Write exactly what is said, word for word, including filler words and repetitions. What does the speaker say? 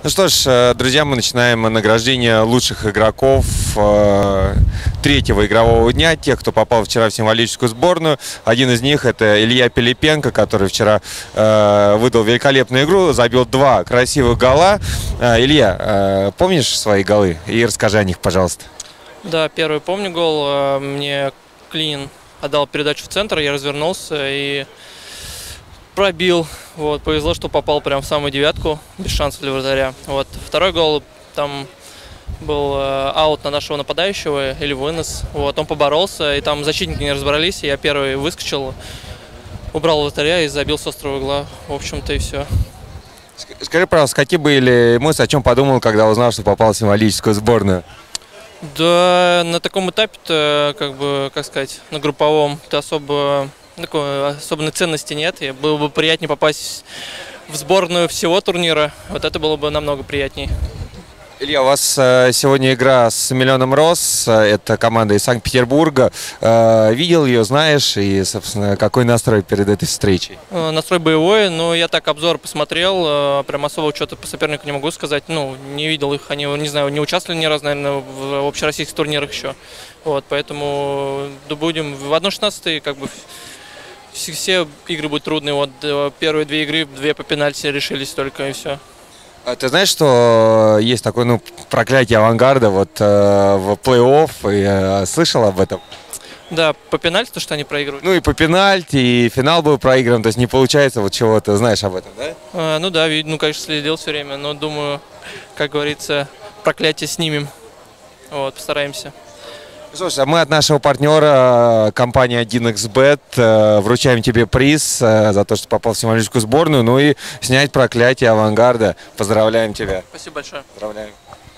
Ну что ж, э, друзья, мы начинаем награждение лучших игроков э, третьего игрового дня, тех, кто попал вчера в символическую сборную. Один из них — это Илья Пилипенко, который вчера э, выдал великолепную игру, забил два красивых гола. Э, Илья, э, помнишь свои голы? И расскажи о них, пожалуйста. Да, первый помню гол. Мне Клинин отдал передачу в центр, я развернулся и пробил. Вот, повезло, что попал прям в самую девятку, без шансов для вратаря. Вот. Второй гол, там был э, аут на нашего нападающего, или вынос. Вот, он поборолся, и там защитники не разобрались, и я первый выскочил, убрал вратаря и забил с острого угла. В общем-то и все. Скажи, пожалуйста, какие были эмоции, о чем подумал, когда узнал, что попал в символическую сборную? Да, на таком этапе-то, как бы, как сказать, на групповом, ты особо... Такой особенной ценности нет. И было бы приятнее попасть в сборную всего турнира. Вот это было бы намного приятнее. Илья, у вас э, сегодня игра с Миллионом Роз. Это команда из Санкт-Петербурга. Э, видел ее, знаешь, и, собственно, какой настрой перед этой встречей? Э, настрой боевой, но я так обзор посмотрел. Э, прям особо что-то по сопернику не могу сказать. Ну, не видел их. Они, не знаю, не участвовали ни разу, наверное, в общероссийских турнирах еще. Вот, поэтому будем в одна шестнадцатая, как бы. Все игры будут трудные. Вот первые две игры, две по пенальти решились только, и все. А ты знаешь, что есть такое, ну, проклятие Авангарда вот э, в плей-офф, и э, слышал об этом? Да, по пенальти, то, что они проигрывают. Ну и по пенальти, и финал был проигран, то есть не получается вот чего-то, знаешь об этом, да? А, ну да, ну, конечно, следил все время, но думаю, как говорится, проклятие снимем. Вот, постараемся. Слушай, а мы от нашего партнера, компании один икс бет, вручаем тебе приз за то, что попал в символическую сборную, ну и снять проклятие Авангарда. Поздравляем тебя. Спасибо большое. Поздравляем.